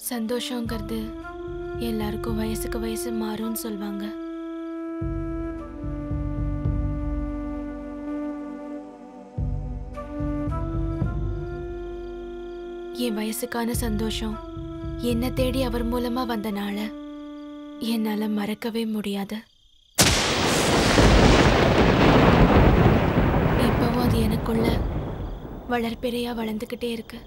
சந்தோஷங்கிறது எல்லாருக்கும் வயசுக்கு வயசு மாறும்னு சொல்வாங்க. என் வயசுக்கான சந்தோஷம் என்ன தேடி அவர் மூலமா வந்த நாள என்னால மறக்கவே முடியாது. இப்பவும் அது எனக்குள்ள வளர்பிறையா வளர்ந்துகிட்டே இருக்கு.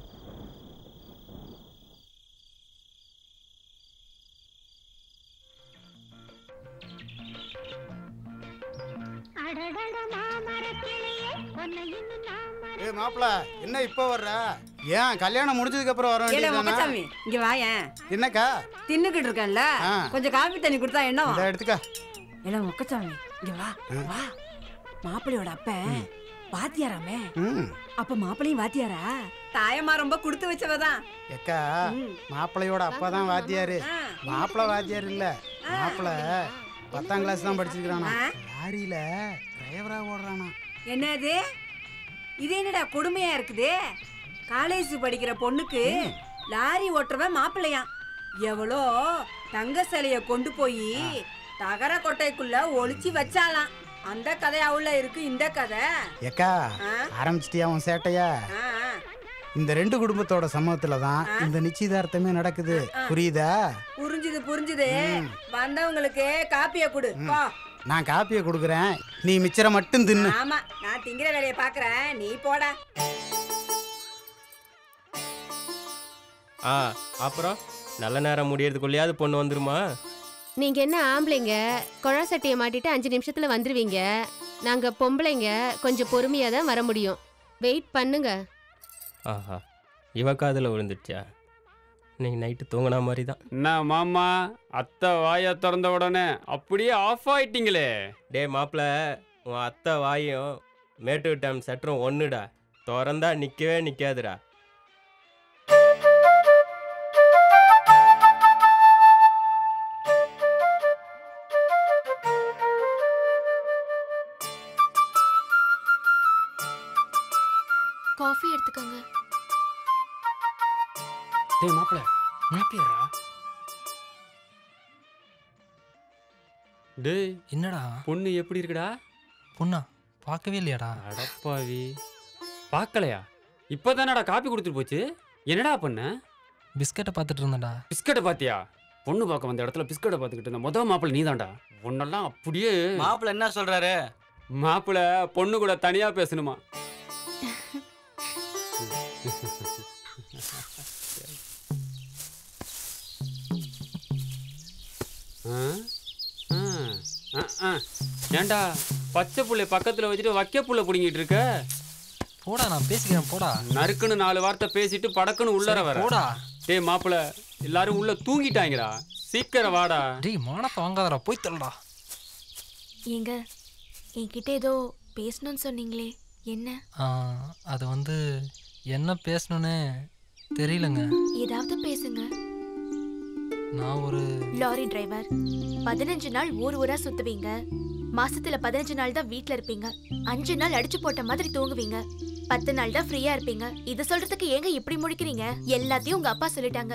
மாப்பிள என்ன இப்ப வர்ற? ஏன் கல்யாணம் முடிஞ்சதுக்கு அப்புறம் வர வேண்டியதானே? இங்க வாயேன். என்னக்கா தின்னுக்கிட்டு இருக்கேன்ல, கொஞ்சம் காபி தண்ணி கொடுத்தா என்ன? எடுத்துக்க. ஏல முக்கச்சாமி இங்க வா வா. மாப்பிளையோட அப்ப வாத்தியாராமே. அப்ப மாப்பிளையும் வாத்தியாரா? தாயம்மா ரொம்ப கொடுத்து வச்சவதான். ஏக்கா மாப்பிளையோட அப்பா தான் வாத்தியாரு. மாப்பிள வாத்தியார் இல்ல, மாப்பிள 10ஆம் கிளாஸ் தான் படிச்சிருக்கானா. லாரியில டிரைவரா ஓடுறானா. என்னது இது? என்னடா கொடுமையா இருக்குது? காலேஜ் படிக்கிற பொண்ணுக்கு லாரி ஓட்டுறவன் மாப்பிள்ளையா? எவ்வளோ தங்க சிலைய கொண்டு போய் தகர கொட்டைக்குள்ள ஒளிச்சு வச்சாலாம். அந்த கதை அவுல இருக்கு இந்த கதை. ஏக்கா ஆரம்பிச்சிட்டியா உன் சேட்டையா? இந்த ரெண்டு குடும்பத்தோட சமூகத்துல தான் இந்த நிச்சயதார்த்தமே நடக்குது. புரியுதா? புரிஞ்சுது புரிஞ்சுது. வந்தவங்களுக்கு காப்பிய கொடு. நான் காப்பிய கொடுக்குறேன், நீ மிச்சரை மட்டும் தின்னு. ஆமா, நான் திங்கிற வேலையை பாக்குறேன், நீ போடா. அப்புறம் நல்ல நேரம் முடியறதுக்குள்ளேயாவது பொண்ணு வந்துருமா? நீங்க என்ன ஆம்பளைங்க குழா சட்டியை மாட்டிட்டு 5 நிமிஷத்துல வந்துருவீங்க. நாங்க பொம்பளைங்க கொஞ்சம் பொறுமையா தான் வர முடியும். வெயிட் பண்ணுங்க. ஆஹா, இவ காதுல விழுந்துடுச்சா? இன்னைக்கு நைட்டு தூங்கினா மாதிரி தான். என்ன மாமா, அத்தை வாயை திறந்த உடனே அப்படியே ஆஃப் ஆயிட்டீங்களே. டே மாப்பிள்ள, உன் அத்தை வாயும் மேட்டு டைம் சற்றும் ஒன்றுடா. திறந்தா நிற்கவே நிற்காதுடா. காஃபி எடுத்துக்கோங்க. டேய் மாப்பிள்ள, மாப்பிள்ளரா? டேய் என்னடா பொண்ணு எப்படி இருக்குடா? பொண்ணா பார்க்கவே இல்லையாடா? அடப்பாவி, பார்க்கலையா? இப்போதானடா காப்பி கொடுத்துட்டு போச்சு. என்னடா பண்ண? பிஸ்கட்டை பார்த்துட்டு இருந்தேன்டா. பிஸ்கட்டை பார்த்தியா? பொண்ணு பார்க்க வந்த இடத்துல பிஸ்கட்டை பார்த்துக்கிட்டு இருந்த முதல் மாப்பிள்ள நீதான்டா. பொண்ணெல்லாம் அப்படியே. மாப்பிள்ள என்ன சொல்றாரு? மாப்பிள்ள பொண்ணு கூட தனியா பேசணுமா? ஏண்டா பச்சை புள்ளை பக்கத்துல வச்சுட்டு வைக்க புள்ள புடிங்கிட்டு இருக்க? போடா, நான் பேசிக்கிறேன் போடா. நறுக்குன்னு 4 வார்த்தை பேசிட்டு படக்குன்னு உள்ளர வர. போடா. டேய் மாப்பிள்ள, எல்லாரும் உள்ள தூங்கிட்டாங்கடா, சீக்கிரம் வாடா. டேய் மானத்தை வாங்காதடா, போய் தள்ளடா. ஏங்க என்கிட்ட ஏதோ பேசணும்னு சொன்னீங்களே, என்ன? அது வந்து என்ன பேசணும்னு தெரியலங்க. ஏதாவது பேசுங்க. நான் ஒரு லாரி டிரைவர். 15 நாள் ஊர் ஊரா சுத்துவீங்க. மாசத்துல 15 நாள் தான் வீட்ல இருப்பீங்க. 5 நாள் அடிச்சு போட்ட மாதிரி தூங்குவீங்க. 10 நாள் தான் ஃப்ரீயா இருப்பீங்க. இது சொல்றதுக்கு ஏங்க இப்படி முழிக்கிறீங்க? எல்லாத்தையும் உங்க அப்பா சொல்லிட்டாங்க.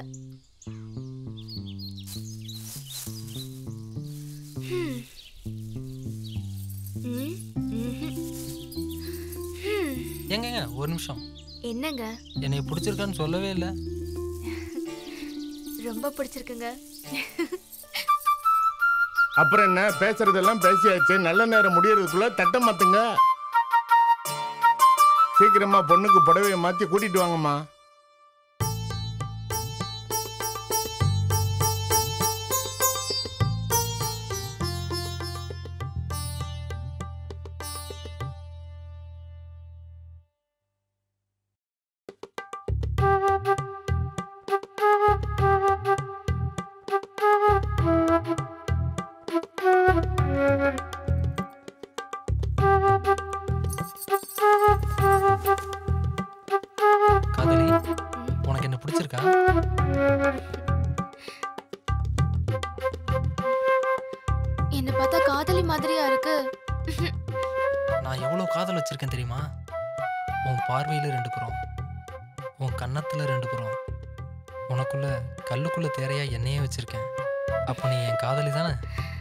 எங்கங்க ஒரு நிமிஷம். என்னங்க? என்னை பிடிச்சிருக்கான்னு சொல்லவே இல்லை. ரொம்ப பிடிச்சிருக்குங்க. அப்புறம் என்ன, பேசுறதெல்லாம் பேசியாச்சு. நல்ல நேரம் முடியறதுக்குள்ள தட்ட மாத்துங்க. சீக்கிரமா பொண்ணுக்கு புடவையை மாத்தி கூட்டிட்டு வாங்கம்மா. காதலி, உனக்கு என்ன பிடிச்சிருக்கா? என்ன பார்த்தா காதலி மாதிரியா இருக்கு. நான் எவ்வளவு காதல் வச்சிருக்கேன் தெரியுமா? உன் பார்வையில 2 புறம், உன் கன்னத்துல 2 புறம், உனக்குள்ள கல்லுக்குள்ள தேரையா என்னையே வச்சிருக்கேன். அப்போ நீ என் காதலி தானே?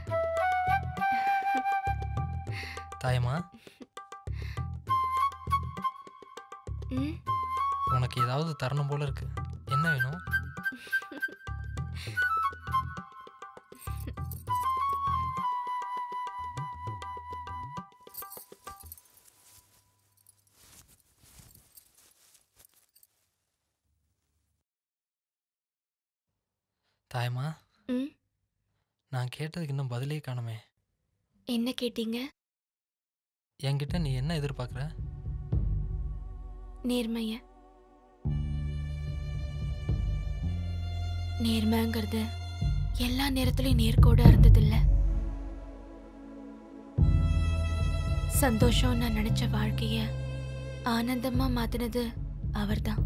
தாயம்மா, ம், உனக்கு ஏதாவது தரணும் போல இருக்கு. என்ன வேணும்? தாயம்மா, ம். நான் கேட்டதுக்கு இன்னும் பதிலே காணுமே. என்ன கேட்டீங்க? என்கிட்ட நீ என்ன எதிர்பார்க்குற? நேர்மைய. நேர்மைங்கிறது எல்லா நேரத்துலயும் நேர்கோடா இருந்ததில்ல. சந்தோஷம் நான் நினைச்ச வாழ்க்கைய ஆனந்தமா மாத்தினது அவர்தான்.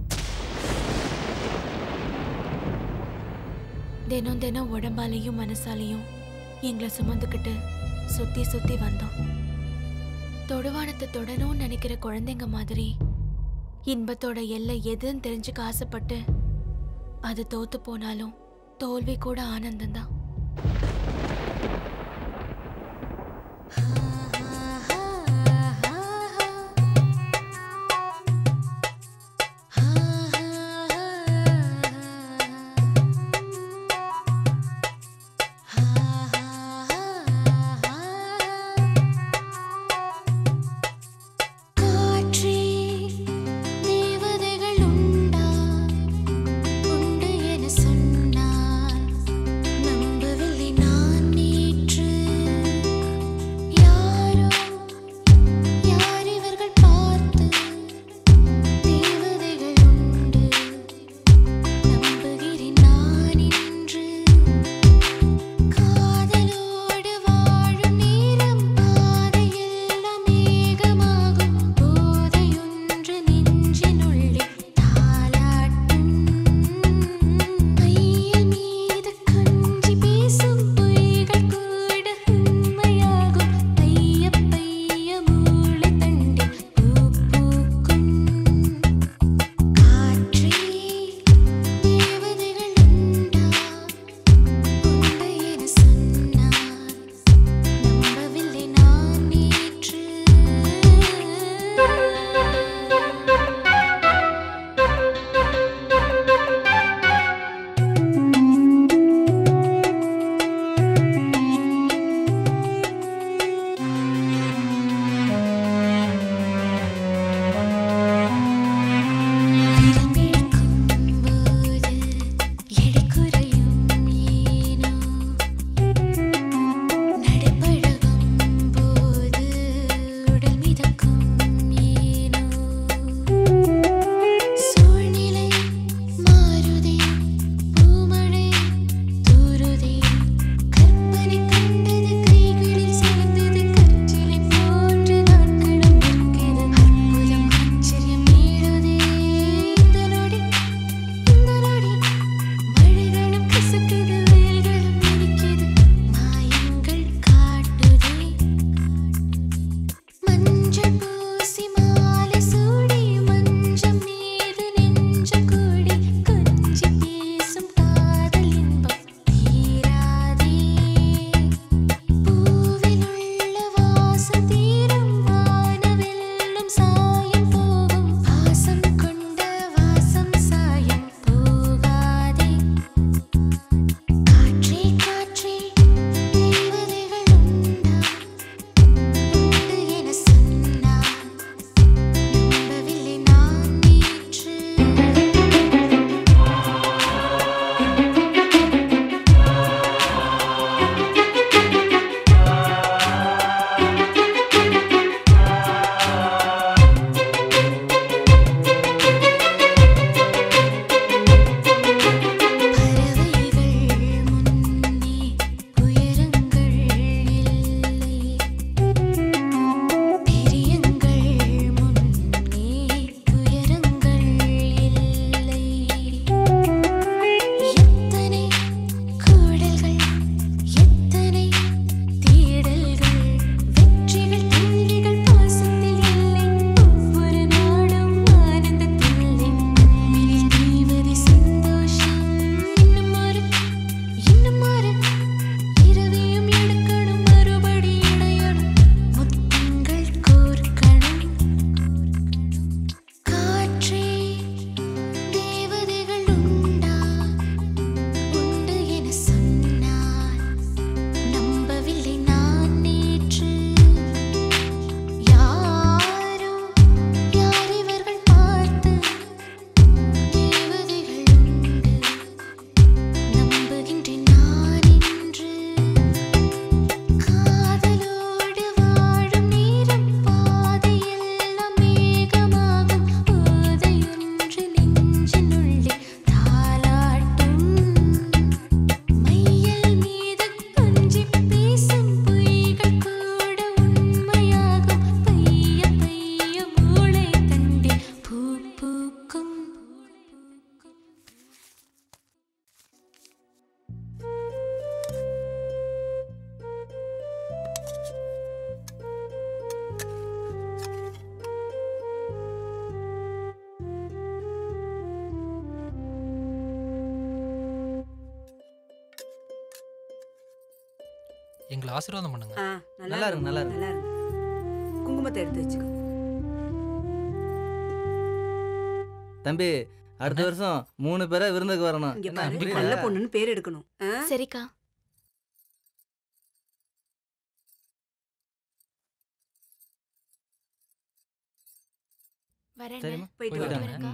தினம் தினம் உடம்பாலையும் மனசாலையும் எங்களை சுமந்துக்கிட்டு சுத்தி சுத்தி வந்தோம். தொடுவானத்தை தொடணும்னு நினைக்கிற குழந்தைங்க மாதிரி இன்பத்தோட எல்லை எதுன்னு தெரிஞ்சுக்க ஆசைப்பட்டு அது தோத்து போனாலும் தோல்வி கூட ஆனந்தம்தான். நம்பவில்லை நான். எங்களை ஆசீர்வாதம் பண்ணுங்க. நல்லா இருக்கு, நல்லா இருக்கு. குங்குமத்தை எடுத்து வச்சுக்கோ. தம்பி, அடுத்த வருஷம் 3 பேரை விருந்துக்கு வரணும். இங்க பாரு, நல்ல பொண்ணுன்னு பேர் எடுக்கணும். சரிக்கா. வரேன். போயிட்டு வரேன்க்கா.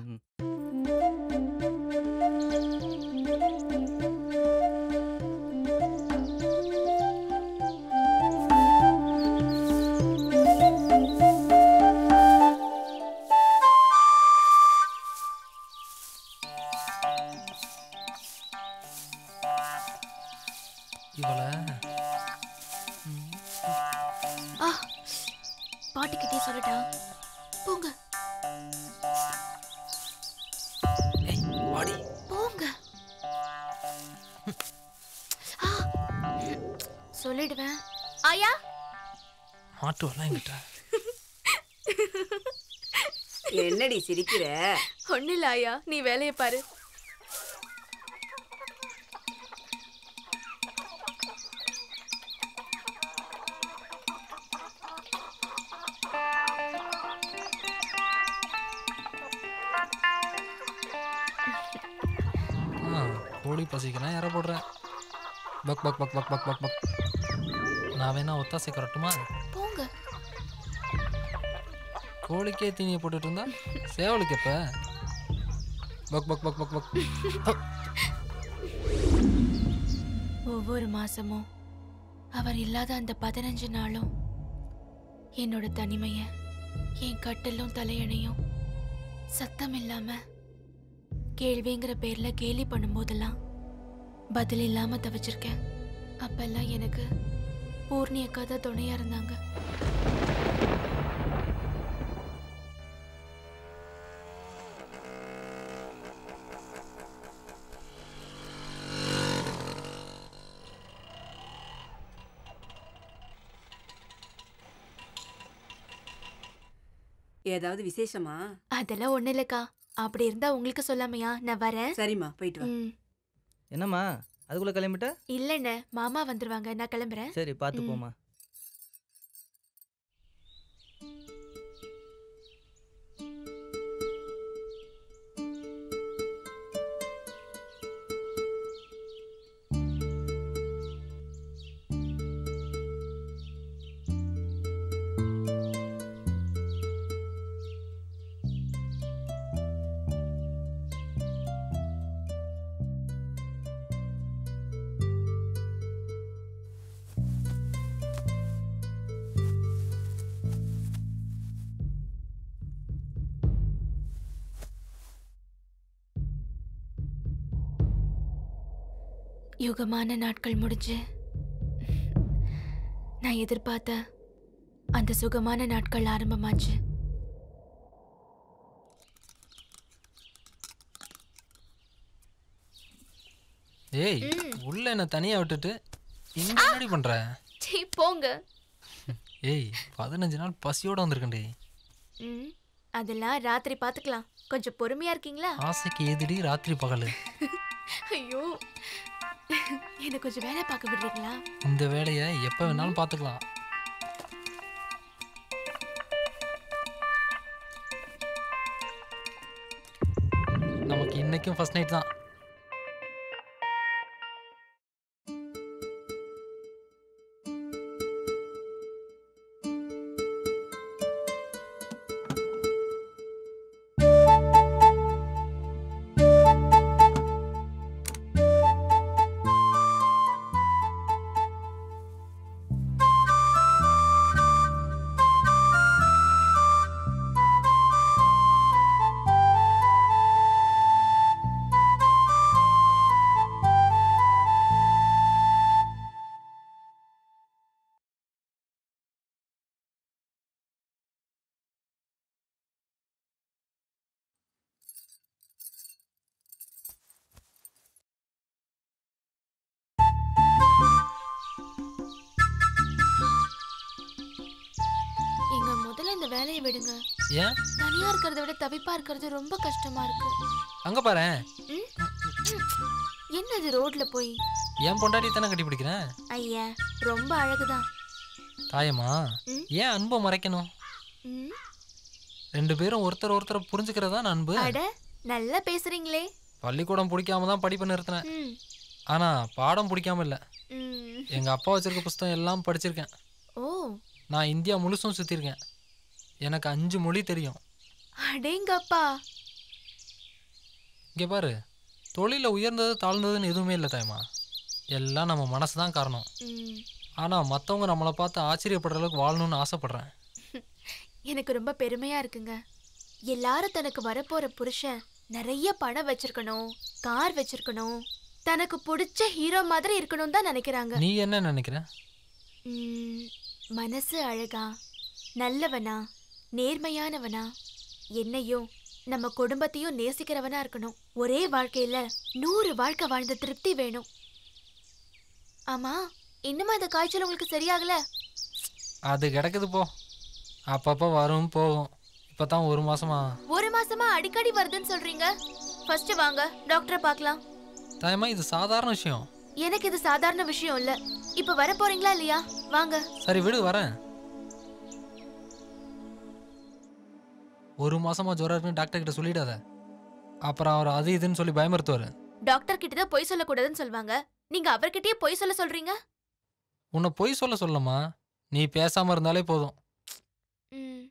பாட்டிக்கிட்டே சொல்லட்டா? போங்க போங்க. சொல்லிடுவேன். ஆயா மாட்டு வரலாம் என்கிட்ட. என்னடி சிரிக்கிற? ஒண்ணு இல்ல ஆயா, நீ வேலையை பாரு. கோழி பசிக்கலாம் யாரை போடுறேன். பக் பக் பக் பக் பக் பக் பக். நான் வேணா ஒத்தாசை கரட்டுமா? போங்க. கோழிக்கே தீனியை போட்டுட்டு இருந்தா சேவலுக்கு எப்ப? பக் பக் பக் பக் பக். ஒவ்வொரு மாசமும் அவர் இல்லாத அந்த 15 நாளும் என்னோட தனிமைய, என் கட்டலும் தலையணையும் சத்தம் இல்லாம கேள்விங்கிற பேர்ல கேலி பண்ணும்போதெல்லாம் பதில் இல்லாம தவிச்சிருக்கேன். அப்பெல்லாம் எனக்கு பூர்ணி அக்கா தான் துணையா இருந்தாங்க. ஏதாவது விசேஷமா? அதெல்லாம் ஒண்ணு இல்லக்கா. அப்படி இருந்தா உங்களுக்கு சொல்லாமையா? நான் வரேன். சரிம்மா, போயிட்டு வா. என்னம்மா அதுக்குள்ள கிளம்பிட்ட? இல்லண்ணே, மாமா வந்துருவாங்க, நான் கிளம்புறேன். சரி, பார்த்து போமா. யுகமான நாட்கள் முடிஞ்சு நான் எதிர்பார்த்த அந்த சுகமான நாட்கள் ஆரம்பமாச்சு. ஏய், உள்ள என்ன தனியா விட்டுட்டு இங்க என்னடி பண்ற? போங்க. ஏய், 15 நாள் பசியோட வந்திருக்கேன்டி. அதெல்லாம் ராத்திரி பாத்துக்கலாம். கொஞ்சம் பொறுமையா இருக்கீங்களா? ஆசைக்கு எதிரி ராத்திரி பகல். ஐயோ, என்ன கொஞ்சம் வேலை பார்க்க விடுறீங்களா? இந்த வேலையை எப்ப வேணாலும் பாத்துக்கலாம். நமக்கு இன்னைக்கும் ஃபர்ஸ்ட் நைட் தான். எங்க முதல்ல இந்த வேலையை விடுங்க. ஏன் தனியா இருக்கிறத விட தவிப்பா இருக்கிறது ரொம்ப கஷ்டமா இருக்கு. அங்க பாரு, ம்? என்னது ரோட்ல போய்? என் பொண்டாட்டி தானே கட்டி பிடிக்கிறேன். ஐயா ரொம்ப அழகுதான். தாயம்மா, ம்? ஏன் அன்பை மறைக்கணும்? ம்? 2 பேரும் ஒருத்தர் ஒருத்தரை புரிஞ்சுக்கிறதா அன்பு. அட நல்லா பேசுறீங்களே. பள்ளிக்கூடம் பிடிக்காம தான் படிப்பு நிறுத்தினேன். ம். ஆனா பாடம் பிடிக்காம இல்லை. ம். எங்க அப்பா வச்சிருக்க புஸ்தகம் எல்லாம் படிச்சிருக்கேன். ஓ நான் இந்தியா முழுசும் சுத்திருக்கேன். எனக்கு 5 மொழி தெரியும். அடேங்கப்பா. இங்கே பாரு, தொழிலில் உயர்ந்தது தாழ்ந்ததுன்னு எதுவுமே இல்லை தாயம்மா. எல்லாம் நம்ம மனசு தான் காரணம். ம். ஆனால் மற்றவங்க நம்மளை பார்த்து ஆச்சரியப்படுற அளவுக்கு வாழணும்னு ஆசைப்படுறேன். எனக்கு ரொம்ப பெருமையா இருக்குங்க. எல்லாரும் தனக்கு வரப்போற புருஷன் நிறைய பணம் வச்சிருக்கணும், கார் வச்சிருக்கணும், தனக்கு பிடிச்ச ஹீரோ மாதிரி இருக்கணும் தான் நினைக்கிறாங்க. நீ என்ன நினைக்கிற? மனசு அழகா, நல்லவனா, நேர்மையானவனா, என்னையும் நம்ம குடும்பத்தையும் நேசிக்கிறவனா இருக்கணும். ஒரே வாழ்க்கையில 100 வாழ்க்கை வாழ்ந்த திருப்தி வேணும். ஆமா, இன்னுமா இந்த காய்ச்சல் உங்களுக்கு சரியாகல? அது கிடக்குது போ, அப்பப்போ வரும் போகும். இப்பதான் 1 மாசமா. 1 மாசமா அடிக்கடி வருதுன்னு சொல்றீங்க. ஃபர்ஸ்ட் வாங்க டாக்டரை பார்க்கலாம். தாயம்மா, இது சாதாரண விஷயம். எனக்கு இது சாதாரண விஷயம் இல்ல. இப்ப வர போறீங்களா இல்லையா? வாங்க. சரி விடு, வரேன். 1 மாசமா ஜுரம் இருக்குன்னு டாக்டர் கிட்ட சொல்லிடாத. அப்புறம் அவர் அது இதுன்னு சொல்லி பயமுறுத்துவாரு. டாக்டர் கிட்ட தான் பொய் சொல்லக்கூடாதுன்னு சொல்லுவாங்க. நீங்க அவர்கிட்டயே பொய் சொல்றீங்க. உன்னை பொய் சொல்லமா, நீ பேசாம இருந்தாலே போதும். ம்.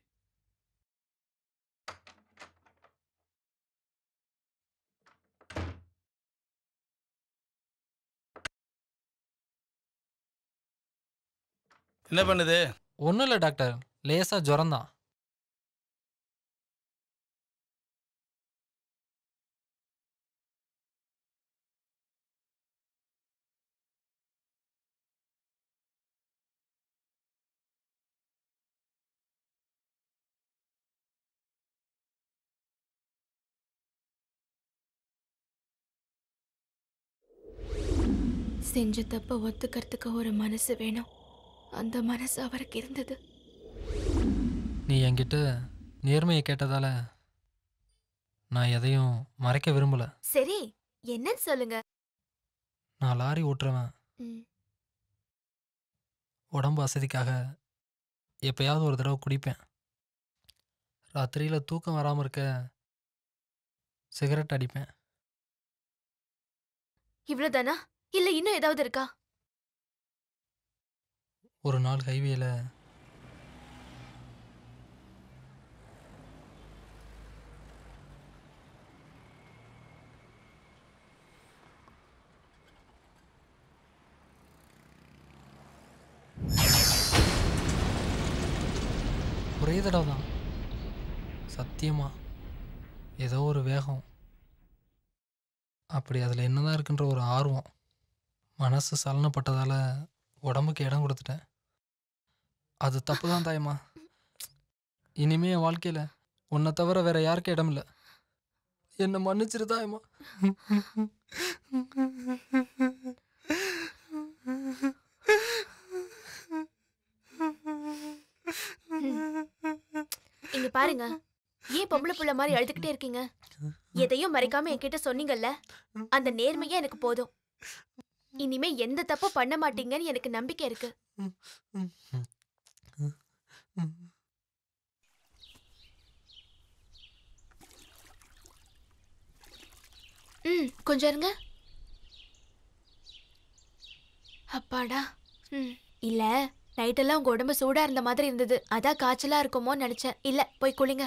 என்ன பண்ணுது? ஒன்றும் இல்லை டாக்டர், லேசா ஜுரம் தான். செஞ்ச தப்ப ஒத்துக்கிறதுக்கு ஒரு மனசு வேணும். அந்த மனசு அவருக்கு இருந்தது. நீ என்கிட்ட நேர்மையை கேட்டதால நான் எதையும் மறைக்க விரும்பல. சரி, என்னன்னு சொல்லுங்க. நான் லாரி ஓட்டுறவன். ம். உடம்பு வசதிக்காக எப்பயாவது ஒரு தடவை குடிப்பேன். ராத்திரியில் தூக்கம் வராமல் இருக்க சிகரெட் அடிப்பேன். இவ்வளவுதானா? இல்ல இன்னும் ஏதாவது இருக்கா? ஒரு நாள் ஹைவேல ஒரே தடவை தான், சத்தியமா ஏதோ ஒரு வேகம், அப்படி அதில் என்னதான் இருக்குன்ற ஒரு ஆர்வம், மனசு சலனப்பட்டதால் உடம்புக்கு இடம் கொடுத்துட்டேன். அது தப்பு தான் தாயம்மா. இனிமே என் வாழ்க்கையில் உன்னை தவிர வேற யாருக்கும் இடம் இல்லை. என்னை மன்னிச்சிரு தாயம்மா. இங்க பாருங்க, ஏன் பொம்பளை புள்ள மாதிரி அழுதுகிட்டே இருக்கீங்க? எதையும் மறைக்காம என்கிட்ட சொன்னீங்கல்ல, அந்த நேர்மையே எனக்கு போதும். இனிமே எந்த தப்பும் பண்ண மாட்டீங்கன்னு எனக்கு நம்பிக்கை இருக்கு. கொஞ்சம் இருங்க. அப்பாடா. இல்ல நைட்டெல்லாம் உங்க உடம்பு சூடா இருந்த மாதிரி இருந்தது, அதான் காய்ச்சலா இருக்குமோன்னு நினைச்சேன். இல்ல, போய் குளிங்க.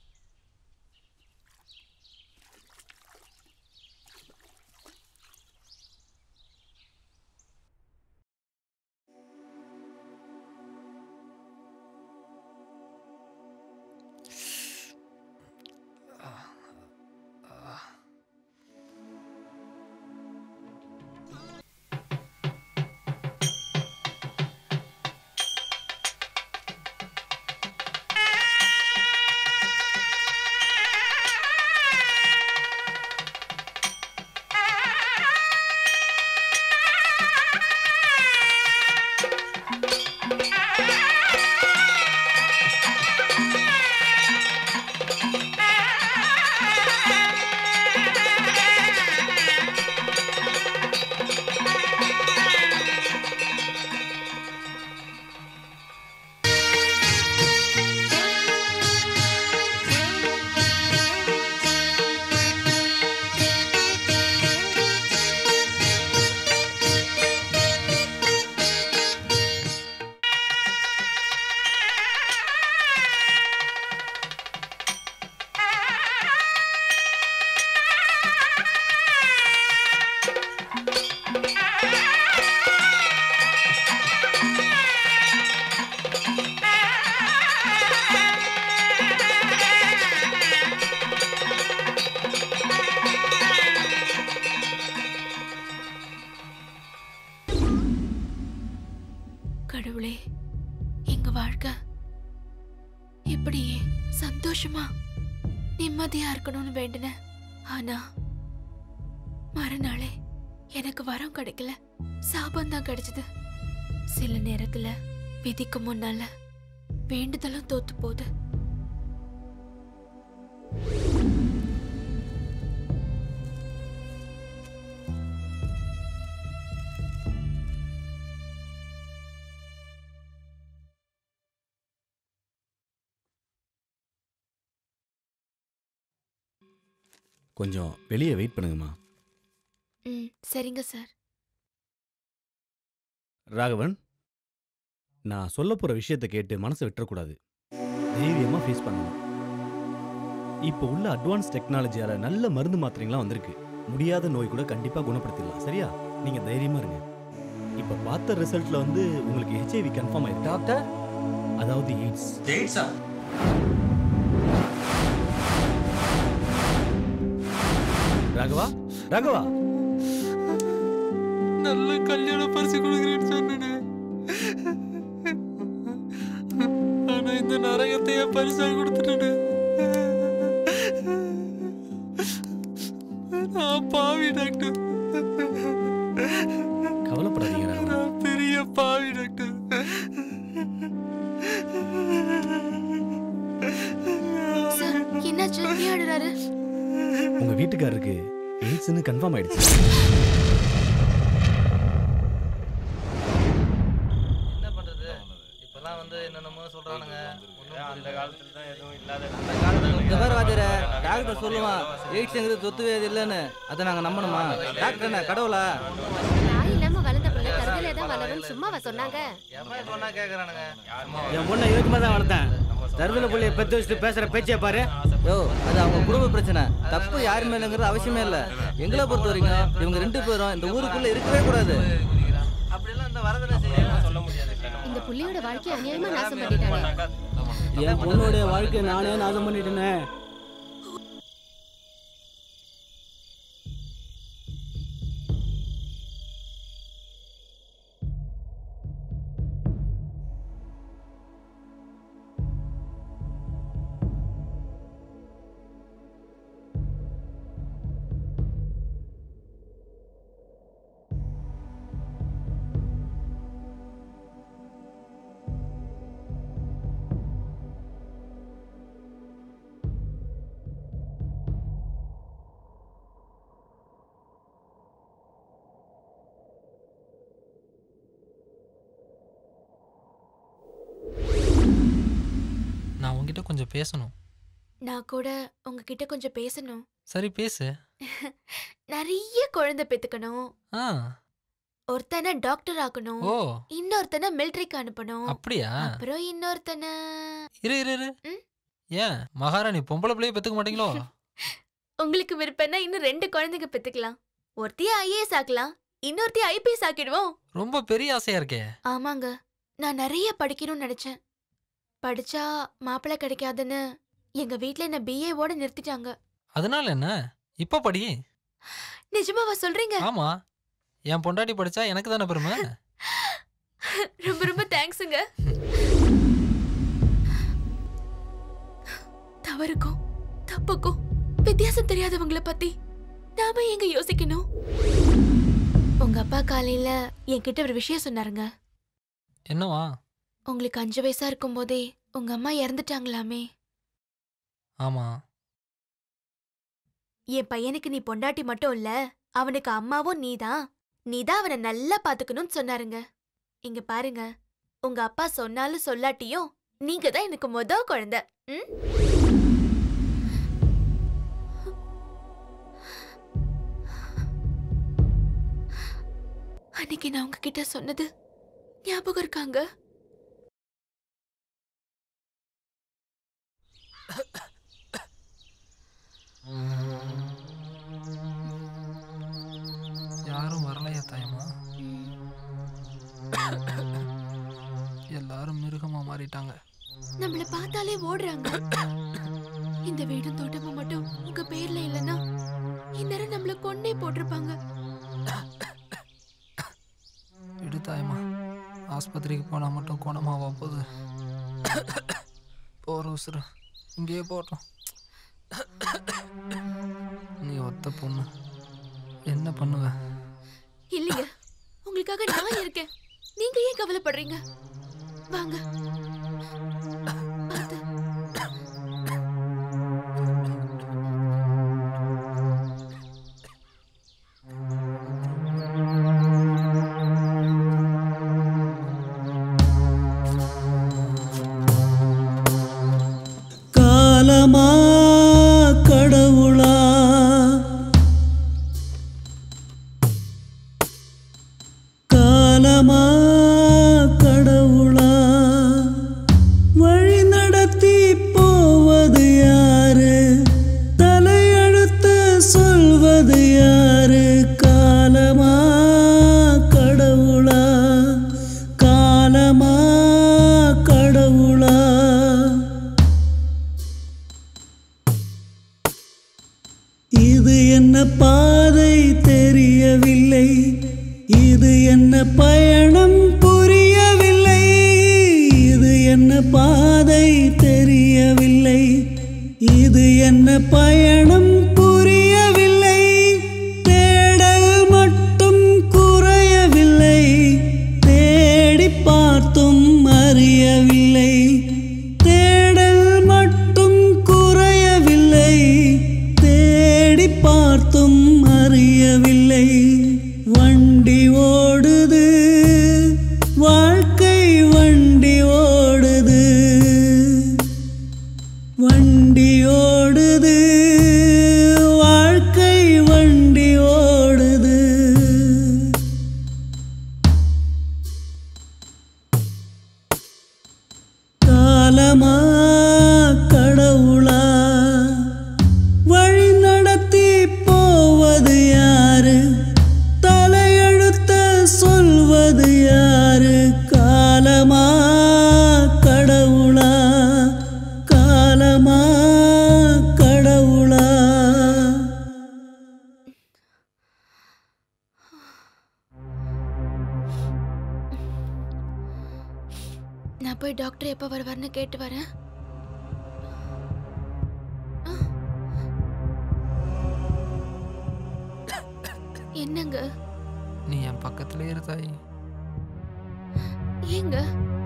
கடவுளே, எங்க வாழ்க்கை இப்படி சந்தோஷமா நிம்மதியா இருக்கணும்னு வேண்டினேன். ஆனா மறுநாளே எனக்கு வரம் கிடைக்கல, சாபம் தான் கிடைச்சது. சில நேரத்துல விதிக்கு முன்னால வேண்டுதலும் தோத்து போகுது. கொஞ்சம் வெளியே வெயிட் பண்ணுங்கம்மா. சரிங்க சார். ராகவன், நான் சொல்ல போற விஷயத்தை கேட்டு மனசை விட்டுறக்கூடாது. தைரியமா ஃபேஸ் பண்ணணும். இப்போ உள்ள அட்வான்ஸ் டெக்னாலஜியால நல்ல மருந்து மாத்திரைங்களாம் வந்திருக்கு. முடியாத நோய் கூட கண்டிப்பா குணப்படுத்திடலாம். சரியா? நீங்க தைரியமா இருங்க. இப்ப பார்த்த ரிசல்ட்ல உங்களுக்கு HIV கன்ஃபார்ம் ஆயிருக்கு. டாக்டர், அதாவது எய்ட்ஸ். எய்ட்ஸா? ராகவா, ராகவா, நல்ல கல்யாண பரிசு கொடுக்குறேன்னு சொன்னேனே, ஆனா இந்த நரகத்தையே பரிசா கொடுத்துட்டேனே. நான் பாவி டாக்டர். கவலைப்படாதீங்க ராகவா. நான் பெரிய பாவி டாக்டர். சார், என்னாச்சு? ஏன் அழுறாரு? உங்க வீட்டுக்காரருக்கு எய்ட்ஸ்னு கன்ஃபார்ம் ஆயிடுச்சு. என்ன பண்றது? இப்பெல்லாம் என்னென்னமோ சொல்றானுங்க. அந்த காலத்துல தான் எதுவும் இல்லாத இந்த மாதிரி வாத்தியாரே, டாக்டர் சொல்லுவான் எய்ட்ஸ்ங்கிறது சொத்து வியாதி இல்லைன்னு. அதை நாங்க நம்பணுமா? டாக்டர் என்ன கடவுளா? தாய் இல்லாம வளர்ந்த பிள்ளை கருவிலே தான் வளரும் சும்மாவா சொன்னாங்க? எவன் சொன்னா கேக்குறானுங்க. என் பொண்ணை இவருக்குமா தான் வளர்த்தேன். தருதல புள்ளைய பெத்து வச்சுட்டு பேசுற பேச்சே பாரு. யோ, அது அவங்க குடும்ப பிரச்சனை. தப்பு யார் மேலங்கிறது அவசியமே இல்லை. எங்களை பொறுத்த வரைக்கும் இவங்க 2 பேரும் இந்த ஊருக்குள்ள இருக்கவே கூடாது. அப்படிலாம் இந்த வரதனை செய்ய சொல்ல முடியாது. இந்த புள்ளியோட வாழ்க்கையை அநியாயமா நாசம் பண்ணிட்டானே. என் பொண்ணுடைய வாழ்க்கையை நானே நாசம் பண்ணிட்டேனே. நான் உங்ககிட்ட கொஞ்சம் பேசணும். நான் கூட உங்ககிட்ட கொஞ்சம் பேசணும். சரி பேசு. நிறைய குழந்தை பெத்துக்கணும். ஆ ஒருத்தனை டாக்டர் ஆக்கணும். ஓ இன்னொருத்தனை மிலிட்டரிக்கு அனுப்பணும். அப்படியா? அப்புறம் இன்னொருத்தனை இரு இரு இரு ஏன் மகாராணி பொம்பளை பிள்ளைய பெத்துக்க மாட்டீங்களோ? உங்களுக்கு விருப்பம்னா இன்னும் 2 குழந்தைங்க பெத்துக்கலாம். ஒருத்திய ஐஏஎஸ் ஆக்கலாம், இன்னொருத்திய ஐபிஎஸ் ஆக்கிடுவோம். ரொம்ப பெரிய ஆசையா இருக்கே. ஆமாங்க, நான் நிறைய படிக்கணும்னு நினைச்சேன். படிச்சா மாப்பிள்ளை கிடைக்காதுன்னு எங்க வீட்ல என்ன பிஏவோட நிறுத்திட்டாங்க. அதனால என்ன, இப்ப படி. நிஜமாவா சொல்றீங்க? ஆமா, என் பொண்டாட்டி படிச்சா எனக்கு தானே பெருமை. ரொம்ப ரொம்ப தேங்க்ஸுங்க. தவறுக்கும் தப்புக்கும் வித்தியாசம் தெரியாதவங்கள பத்தி நாம எங்க யோசிக்கணும்? உங்க அப்பா காலையில என்கிட்ட ஒரு விஷயம் சொன்னாருங்க. என்னவா? உங்களுக்கு 5 வயசா இருக்கும் போதே உங்க அம்மா இறந்துட்டாங்களாமே. ஆமா. என் பையனுக்கு நீ பொண்டாட்டி மட்டும் இல்ல, அவனுக்கு அம்மாவும் நீதான். நீதான் அவனை நல்லா பாத்துக்கணும்னு சொன்னாருங்க. இங்க பாருங்க, உங்க அப்பா சொன்னாலும் சொல்லாட்டியும் நீங்க தான் எனக்கு முதல் குழந்தை. அன்னைக்கு நான் உங்ககிட்ட சொன்னது ஞாபகம் இருக்காங்க? யாரும் வரலையா தாயம்மா? எல்லாரும் மிருகமா மாறிட்டாங்க. நம்மள பார்த்தாலே ஓடுறாங்க. இந்த வீடும் தோட்டமும் மட்டும் உங்க பேர்ல இல்லைன்னா இந்நேரம் நம்மள கொன்னே போட்டிருப்பாங்க. விடு தாயம்மா, ஆஸ்பத்திரிக்கு போனா மட்டும் குணமாவா போகுது? போற உசுறு இங்கேயே போட்டோம். நீ ஒத்த பொண்ணு, என்ன பண்ணுவ? இல்லைங்க, உங்களுக்காக நான் இருக்கேன். நீங்க ஏன் கவலைப்படுறீங்க? வாங்க. பார்த்து. காலமா கடவுளா காலமா கடவுளா வழி நடத்தி போவது யாரு? தலையெழுத்து சொல்வது யாரு? காலமா கடவுளா காலமா கடவுளா இது என்ன பாதை தெரியவில்லை, இது என்ன பயணம் புரியவில்லை, இது என்ன பாதை தெரியவில்லை, இது என்ன பயணம் புரியவில்லை. தேடல் மட்டும் குறையவில்லை, தேடி பார்த்தும் அறியவில்லை. தேடல் மட்டும் குறையவில்லை, தேடி பார்த்தும் அறியவில்லை. வண்டி ஓடுது, வாழ்க்கை வண்டி ஓடுது, வண்டி ஓடுது, வாழ்க்கை வண்டி ஓடுது. காலமா கடவுளா வழி நடத்தி போவது யாரு? தலையெழுத்த சொல்வது யாரு? காலமா கடவுளா காலமா கடவுளா. நான் போய் டாக்டர் எப்ப வருவார்னு கேட்டு வரேன். என்னங்க? நீ என் பக்கத்திலே இரு தாயி. ஏங்க?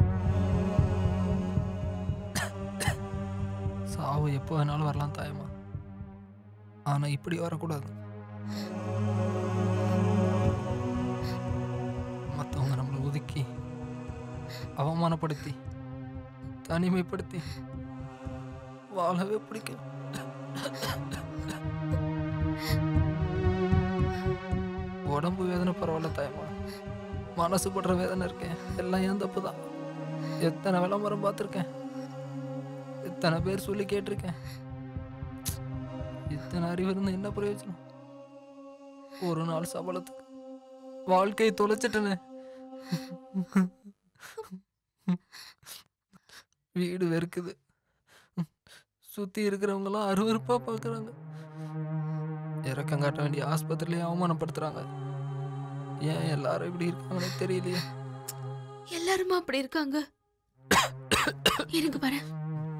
சாவு எப்போ வேணாலும் வரலாம் தாயம்மா, ஆனா இப்படி வரக்கூடாது. மற்றவங்க நம்மளை ஒதுக்கி அவமானப்படுத்தி தனிமைப்படுத்தி வாழவே பிடிக்கும். உடம்பு வேதனை பரவாயில்ல தாயம்மா, மனசு படுற வேதனை இருக்கேன். எல்லாம் என் தப்பு தான். எத்தனை விளம்பரம் பார்த்துருக்கேன், எத்தனை பேர் சொல்லி கேட்டிருக்கேன். இத்தனை அறிவு இருந்து என்ன பிரயோஜனம்? ஒரு நாள் சபலத்துக்கு வாழ்க்கையை தொலைச்சிட்டேன்னு. வீடு வெறுக்குது, சுத்தி இருக்கிறவங்களாம் அருவருப்பா பார்க்குறாங்க. இறக்கம் காட்ட வேண்டிய ஆஸ்பத்திரியிலே அவமானப்படுத்துறாங்க. ஏன் எல்லாரும் இப்படி இருக்காங்கன்னு தெரியலையே. எல்லாருமா அப்படி இருக்காங்க? எனக்கு பாரு,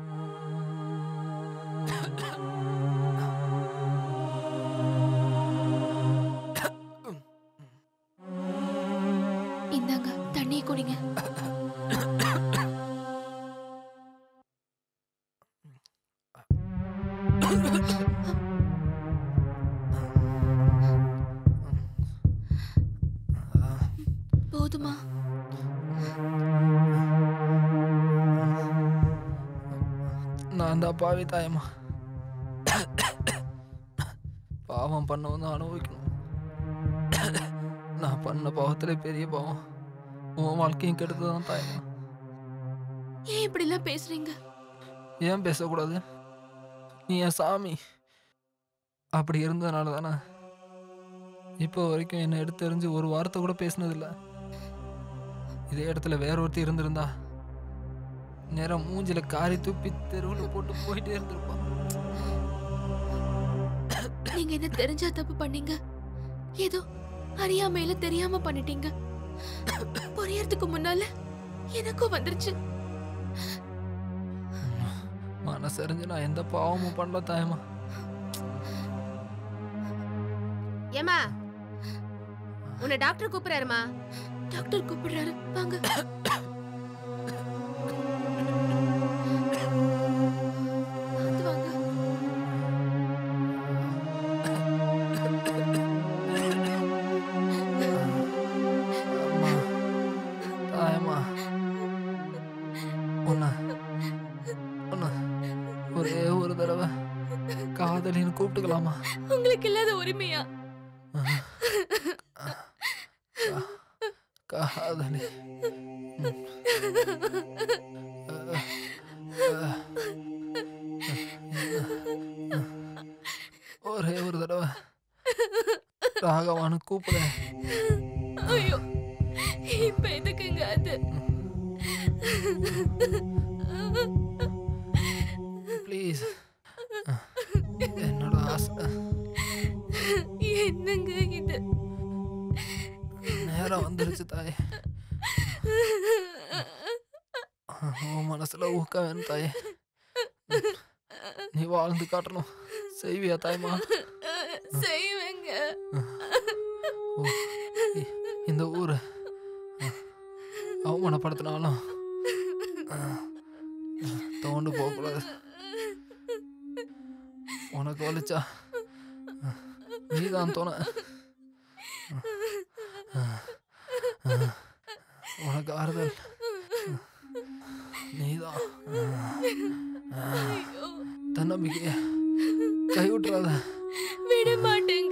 இந்தாங்க தண்ணியை குடிங்க. போதுமா? நான் தான் பாவி தாயம்மா. பாவம் பண்ணவன் தான் அனுபவிக்கணும். நான் பண்ண பாவத்திலே பெரிய பாவம் உன் வாழ்க்கையும் கெடுத்துதான் தாயம்மா. ஏன் இப்படி எல்லாம் பேசுறீங்க? ஏன் பேசக்கூடாது? நீ என் சாமி. அப்படி இருந்ததுனால தானே இப்போ வரைக்கும் என்னை எடுத்து எறிஞ்சு ஒரு வார்த்தை கூட பேசினதில்ல. இதே இடத்துல வேற ஒருத்தி இருந்திருந்தா நேரம் மூஞ்சில காரி துப்பி தெருவில் போட்டு போயிட்டே இருந்திருப்பான். நீங்க என்ன தெரிஞ்சா தப்பு பண்ணீங்க? ஏதோ அறியாமையில தெரியாம பண்ணிட்டீங்க. புரியறதுக்கு முன்னால எனக்கும் வந்துருச்சு. மனசறிஞ்சு நான் எந்த பாவமும் பண்ணல தாயம்மா. ஏமா, உன்னை டாக்டர் கூப்பிடுறாருமா. டாக்டர் கூப்பிடுறாரு, வாங்க. பார்த்து வாங்க. தாயம்மா, ஒரே ஒரு தடவை காதலின்னு கூப்பிட்டுக்கலாமா? உங்களுக்கு இல்லாத உரிமையா? காதலி. ஒரே ஒரு தடவை ராகவானு கூப்பிட. ஐயோ, இப்ப எதுக்குங்க அது? ப்ளீஸ், என்னோட ஆசை. என்னங்க இது? நேரம் வந்துருச்சு தாயே. உன் மனசுல ஊக்க வேணும் தாயே. நீ வாழ்ந்து காட்டணும். செய்வியா தாய்மா? செய்வேங்க. இந்த ஊரு அவமானப்படுத்தினாலும் தோண்டு போகக்கூடாது. உனக்கு வலிச்சா நீதான் தோண. உனக்கு ஆறுதல் நீதான். தன்னம்பிக்கைய கைவிட்டுறாத. விட மாட்டேங்க.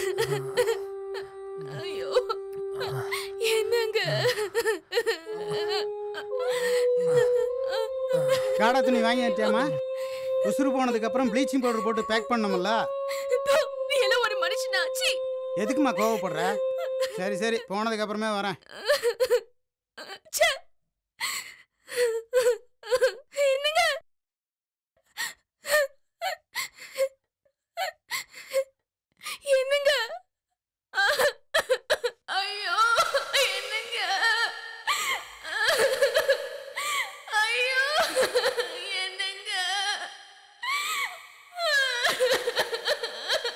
ஐயோ, என்னங்க? காடா துணி வாங்கியாமா? உசுறு போனதுக்கு அப்புறம் ப்ளீச்சிங் பவுடர் போட்டு பேக் பண்ணோம்ல. நீ எல்லாம் ஒரு மனுஷனா? சீ. எதுக்குமா கோவப்படுற? சரி சரி, போனதுக்கு அப்புறமே வரேன். என்னங்க? என்னங்க? ஐயோ, என்னங்க? ஐயோ, என்னங்க?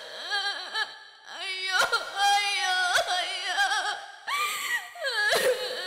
ஐயோ, ஐயோ, ஐயோ.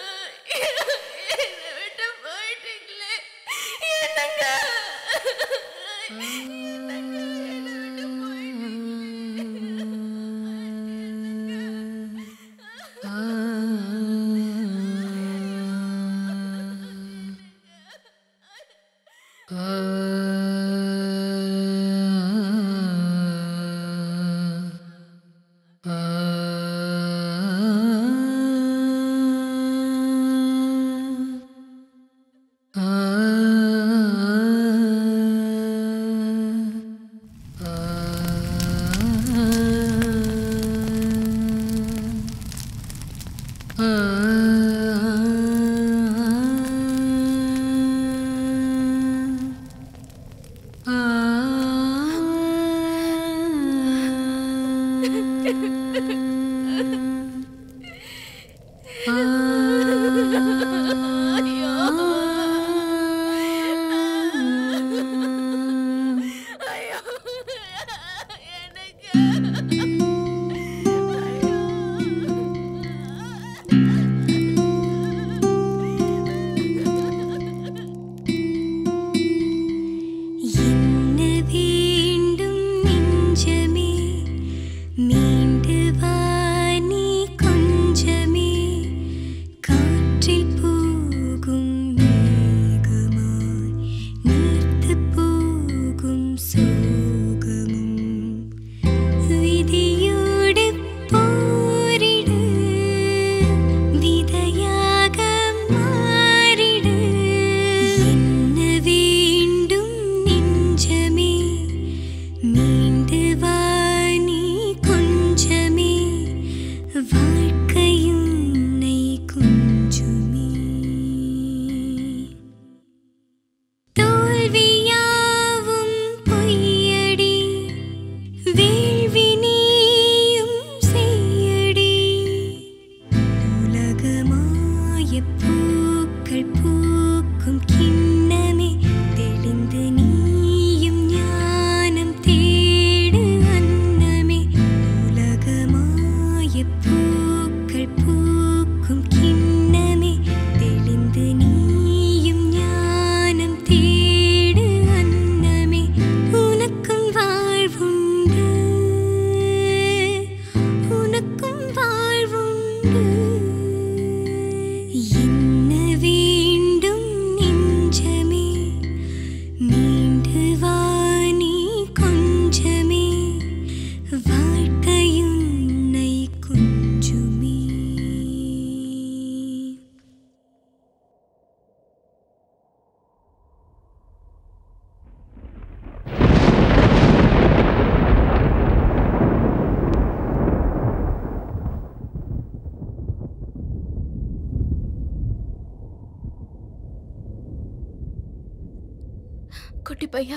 குட்டி பையா,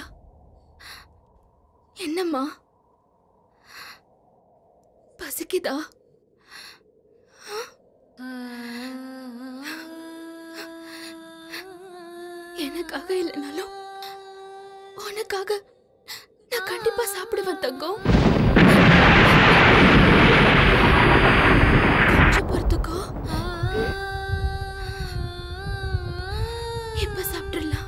என்னம்மா பசிக்குதா? எனக்காக இல்லைனாலும் உனக்காக நான் கண்டிப்பா சாப்பிடுவேன் தங்கம். கொஞ்சம் பொறுத்துக்கோ, இப்ப சாப்பிட்டுடலாம்.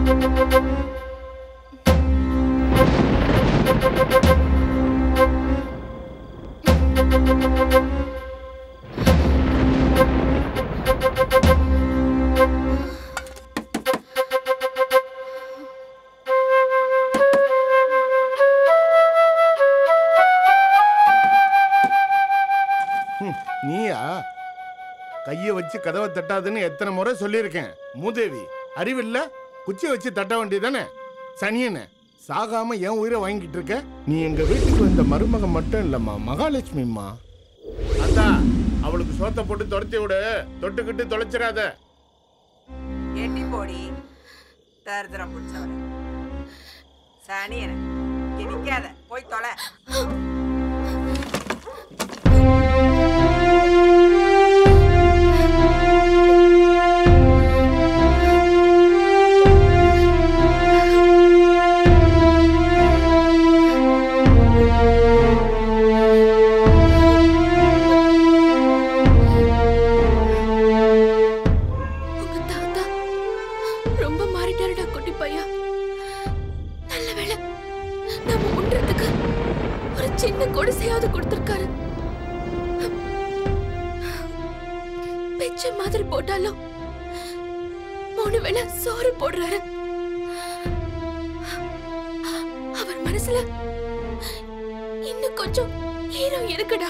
நீயா கையை வச்சு கதவை தட்டாதுன்னு எத்தனை முறை சொல்லியிருக்கேன். மூதேவி அறிவில்ல, குச்சி வச்சு தட்ட வேண்டியதானே. சனியனே, சாகாம என் உயிரை வாங்கிட்டு இருக்க. நீ எங்க வீட்டுக்கு வந்த மருமகன் மட்டும் இல்லம்மா, மகாலட்சுமிம்மா. அதான் அவளுக்கு சோத்தை போட்டு துரத்தி விடு, தொட்டுக்கிட்டு தொலைச்சிடாத. எட்டி போடி தரித்திரம் பிடிச்சவன. சனியன இங்க நிக்காத, போய் தொலை. சின்ன குடிசையாவது கொடுத்திருக்காரு. பிச்சை மாதிரி போட்டாலும் 3 வேளை சோறு போடுறாரு. அவர் மனசுல இன்னும் கொஞ்சம் ஈரம் இருக்குடா.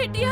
கேட்டியா?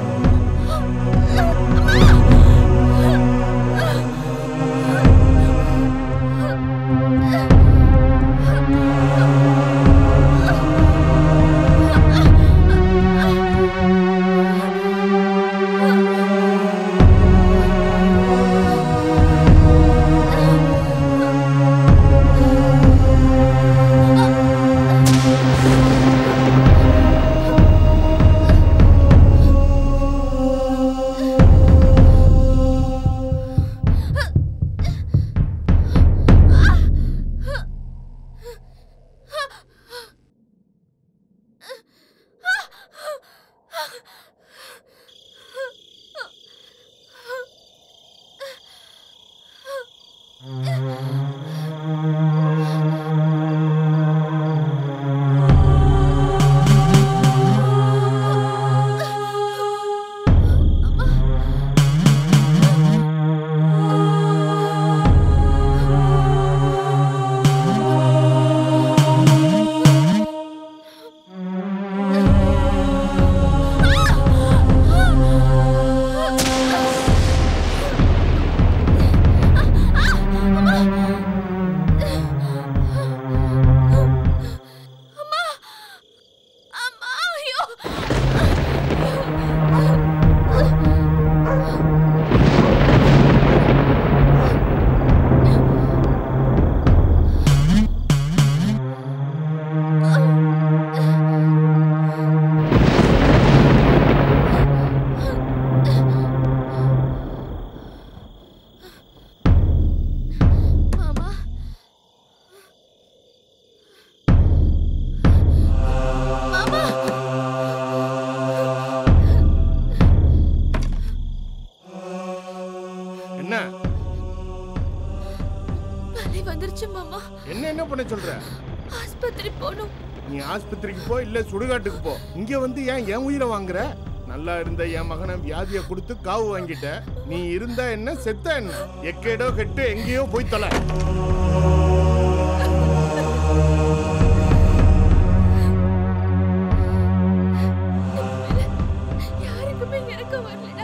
என்ன பண்ண சொல்ற? ஆஸ்பத்திரி போணும். நீ ஆஸ்பத்திரிக்கு போ இல்ல சுடுகாட்டுக்கு போ. இங்க வந்து என் உயிரை வாங்குற? நல்லா இருந்த என் மகனை வியாதியை கொடுத்து காவு வாங்கிட்ட. நீ இருந்தா என்ன செத்தா என்ன? எக்கேடோ கெட்டு எங்கேயோ போய் தொலை. யாருக்குமே இறக்க வரலடா.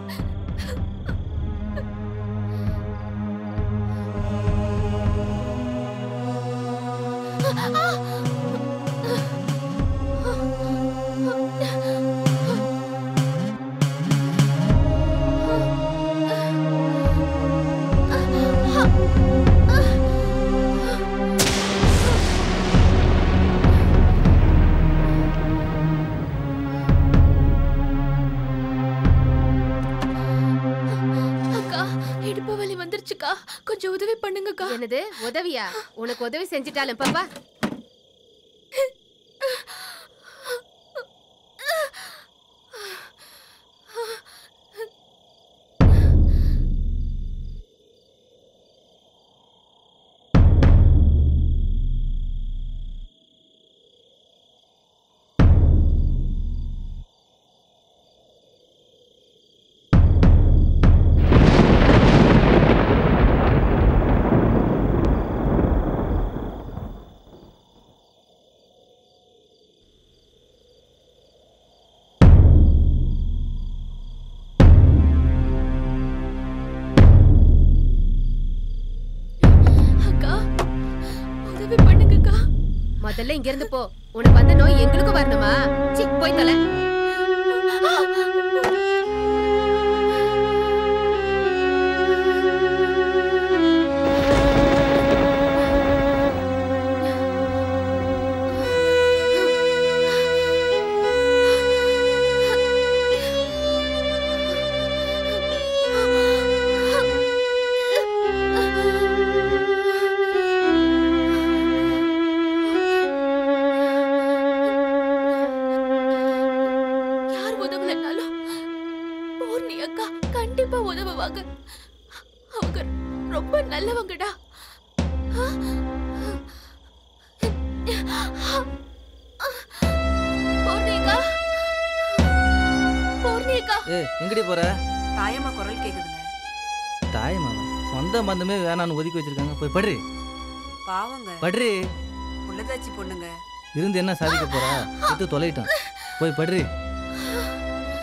கொஞ்சம் உதவி பண்ணுங்கக்கா. என்னது உதவியா? உனக்கு உதவி செஞ்சிட்டாலும் பாப்பா. முதல்ல இங்க இருந்து போ. உனக்கு வந்த நோய் எங்களுக்கு வரணுமா? சி போய் தொலை. அவங்க ரொம்ப நல்லவங்கடா. எங்கடி போற? தாயம்மா குரல் கேக்குதுங்க. தாயம்மா சொந்த பந்தமே வேணான்னு ஒதுக்கி வச்சிருக்காங்க. போய் படுறி. பாவங்க. படுறி. புள்ளதாச்சி பொண்ணுங்க. இருந்து என்ன சாதிக்க போறா? இது தொலைட்டான். போய் படுறி.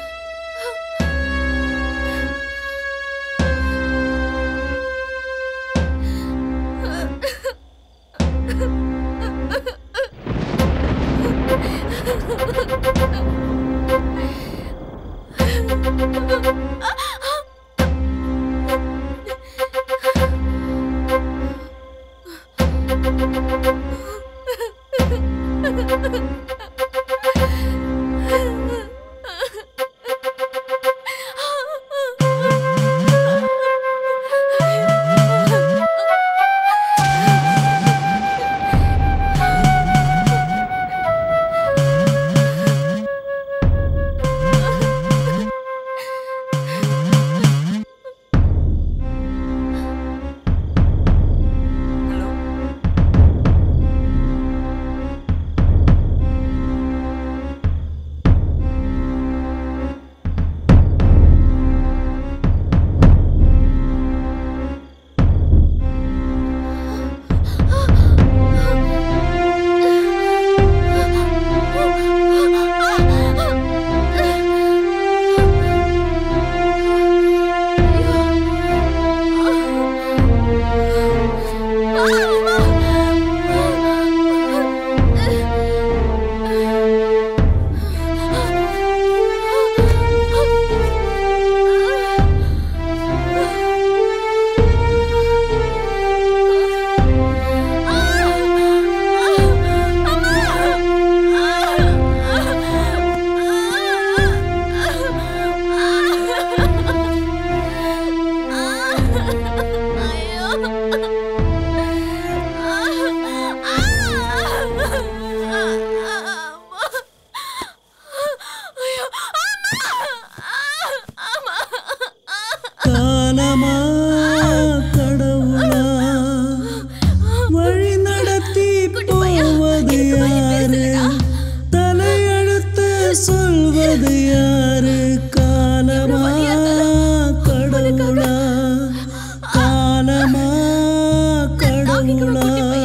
சொல்வது யாரு காலமா கடவுளா காலமா கடவுளா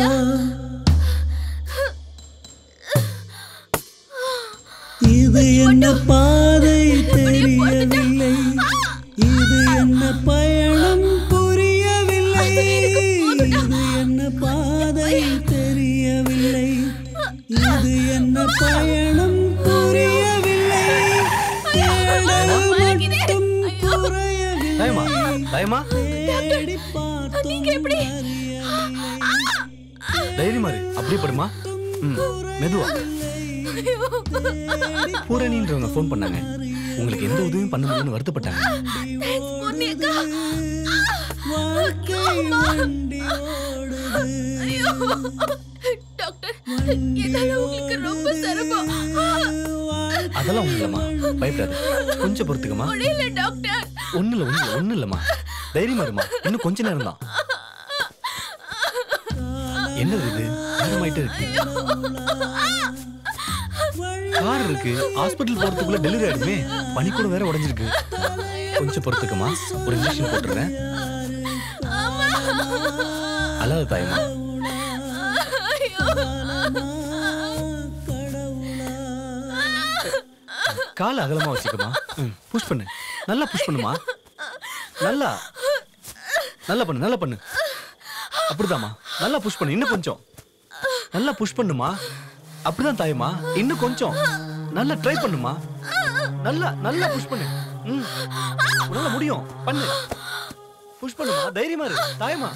இது என்ன பாதை தெரியவில்லை இது என்ன பயணம் புரியவில்லை இது என்ன பாதை தெரியவில்லை இது என்ன பயணம் புரியவில்லை தேடல் மட்டும் தாயமா தேடி பார்த்தும் தைரியமா இரு அப்படியே படுமா மெதுவா பூரணின்றவங்க ஃபோன் பண்ணாங்க உங்களுக்கு எந்த உதவியும் பண்ண முடியும்னு வருத்தப்பட்டாங்க அதெல்லாம் ஒண்ணு இல்லம்மா பயப்படாத கொஞ்சம் பொறுத்துக்கமா ஒண்ணு இல்லம்மா தைரியமா இருமா இன்னும் கொஞ்ச நேரம் தான் என்னது இது நேரமாயிட்டே இருக்கு கார் இருக்கு ஹாஸ்பிட்டல் போறதுக்குள்ள டெலிவரி ஆயிடுமே பனி கூட வேற உடைஞ்சிருக்கு கொஞ்சம் பொறுத்துக்கமா ஒரு இன்ஜெக்ஷன் போட்டுறேன் அழாத தாயமா கால அகலமா வச்சுக்கமா புஷ் பண்ணு நல்லா புஷ் பண்ணுமா நல்லா பண்ணு அப்படிதாம்மா நல்லா புஷ் பண்ணு இன்னும் கொஞ்சம் நல்லா புஷ் பண்ணுமா அப்படிதான் தாயமா இன்னும் கொஞ்சம் நல்லா ட்ரை பண்ணுமா நல்லா புஷ் பண்ணு உன்னால முடியும் பண்ணு புஷ் பண்ணுமா தைரியமா இரு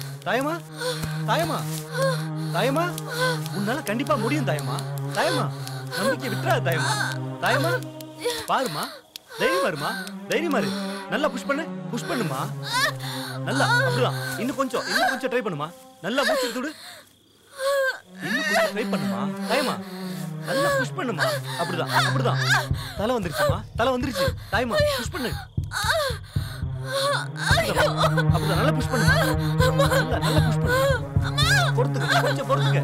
தாயமா உன்னால கண்டிப்பா முடியும் தாயமா நம்பிக்கை விட்டுறாத தாயமா பாருமா தைரியமா இரு நல்லா புஷ் பண்ணுமா நல்லா அப்படிதான் இன்னும் கொஞ்சம் ட்ரை பண்ணுமா நல்லா மூச்சு எடுத்து விடு இன்னும் கொஞ்சம் ட்ரை பண்ணுமா தாயமா நல்லா புஷ் பண்ணுமா அப்படிதான் தலை வந்துருச்சு தாயமா புஷ் பண்ணு அப்படிதான் நல்லா புஷ் பண்ணுமா நல்லா புஷ் பண்ணு பொறுத்துக்க கொஞ்சம் பொறுத்துக்க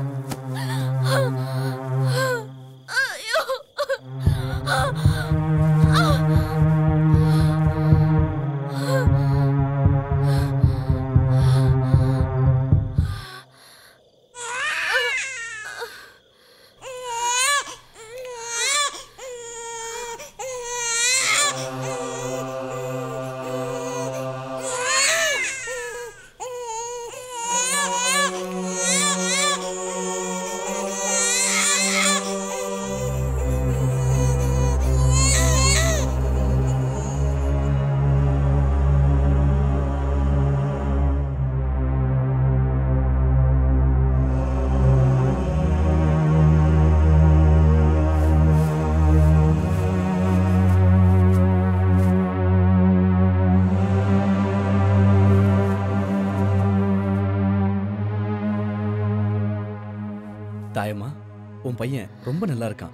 தாயமா உன் பையன் ரொம்ப நல்லா இருக்கான்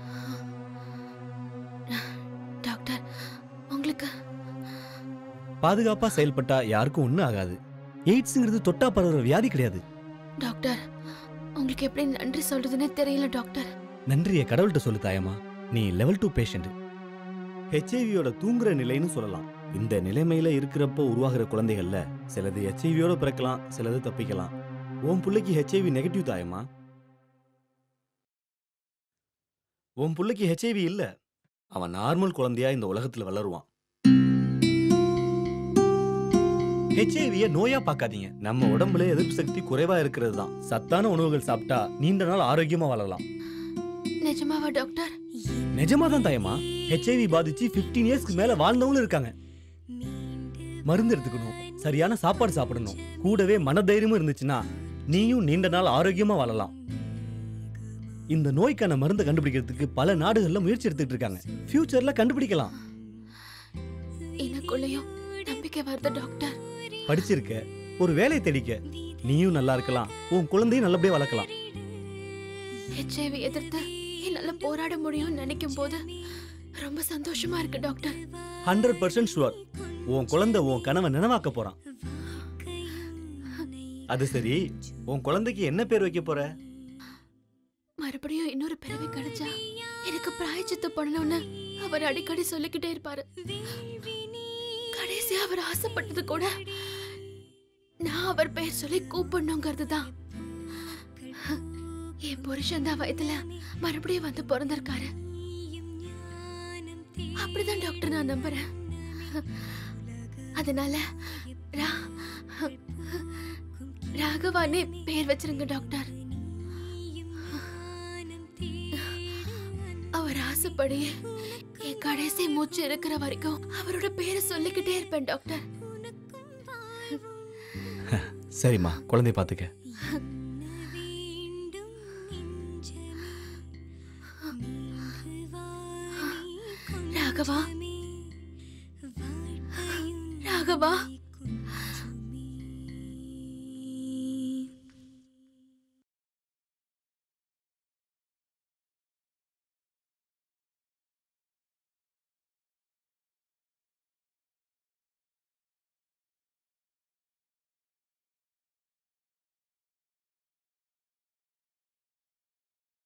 டாக்டர் உங்களுக்கு பாதுகாப்பா செயல்பட்டா யாருக்கும் ஒண்ணும் ஆகாது எய்ட்ஸ்ங்கிறது தொட்டா பரவுற வியாதி கிடையாது டாக்டர் உங்களுக்கு எப்படி நன்றி சொல்றதுன்னே தெரியல டாக்டர் நன்றியை கடவுள்கிட்ட சொல்லு தாயமா நீ லெவல் 2 பேஷண்ட் ஹெச்ஐவியோட தூங்குற நிலைன்னு சொல்லலாம் இந்த நிலைமையில இருக்கிறப்போ உருவாகிற குழந்தைகள்ல சிலது ஹெச்ஐவியோட பிறக்கலாம் சிலது தப்பிக்கலாம் உன் பிள்ளைக்கு ஹெச்ஐவி நெகட்டிவ் தாயமா உன் பிள்ளைக்கு ஹெச்ஐவி இல்ல அவன் நார்மல் குழந்தையா இந்த உலகத்துல வளருவான் ஹெச்ஐவிய நோயா பார்க்காதீங்க நம்ம உடம்புல எதிர்ப்பு சக்தி குறைவா இருக்கிறது தான் சத்தான உணவுகள் சாப்பிட்டா நீண்ட நாள் ஆரோக்கியமா வாழலாம் நிஜமாவா டாக்டர் நிஜமாதான் தாயமா ஹெச்ஐவி பாதிச்சு 15 இயர்ஸ்க்கு மேல வாழ்ந்தவங்களும் இருக்காங்க மருந்து எடுத்துக்கணும் சரியான சாப்பாடு சாப்பிடணும் கூடவே மனதைரியமும் இருந்துச்சுன்னா நீயும் நீண்ட நாள் ஆரோக்கியமா வாழலாம் இந்த நோய்க்கான மருந்தை கண்டுபிடிக்கிறதுக்கு பல நாடுகள்ல முயற்சி எடுத்துட்டு இருக்காங்க ஃபியூச்சர்ல கண்டுபிடிக்கலாம் எனக்குள்ளேயும் நம்பிக்கை வருது டாக்டர் படிச்சிருக்க ஒரு வேலையை தேடிக்க நீயும் நல்லா இருக்கலாம் உன் குழந்தையும் நல்லபடியா வளர்க்கலாம் ஹெச்ஐவி எதிர்த்து என்னால போராட முடியும்னு நினைக்கும் போது ரொம்ப சந்தோஷமா இருக்கு டாக்டர் 100% ஷுவர் உன் குழந்தை உன் கனவை நினைவாக்க போறான் அது சரி உன் குழந்தைக்கு என்ன பேர் வைக்க போற மறுபடியும் இன்னொரு பிறவி கிடைச்சா எனக்கு பிராயச்சித்து பண்ணணும்னு அவர் அடிக்கடி சொல்லிக்கிட்டே இருப்பாரு. கடைசியா அவர் ஆசைப்பட்டது கூட நான் அவர் பெயர் சொல்லி கூப்பிடணுங்கிறது தான். என் புருஷன் தான் வயதுல மறுபடியும் வந்து பிறந்திருக்காரு. அப்படிதான் டாக்டர் நான் நம்புறேன். அதனால ராகவானே பேர் வச்சிருங்க டாக்டர். அவர் ஆசைப்படி என் கடைசி மூச்சு இருக்கிற வரைக்கும் அவரோட பேரை சொல்லிக்கிட்டே இருப்பேன் டாக்டர். சரிம்மா, குழந்தைய பாத்துக்க. ராகவா, ராகவா.